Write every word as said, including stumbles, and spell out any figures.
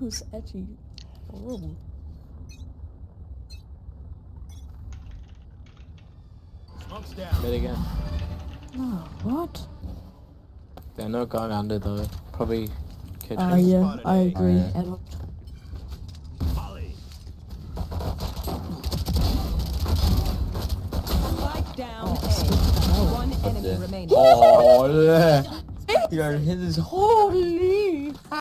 was actually horrible. Smoke's down. Mid again. No, what? They're not going under though. Probably kitchen. Uh, yeah, Spotted I A. agree. Yeah. Edward. Molly. Spike down Oh, A. One enemy Yeah. remaining. Oh, yeah. Yo, his is holy.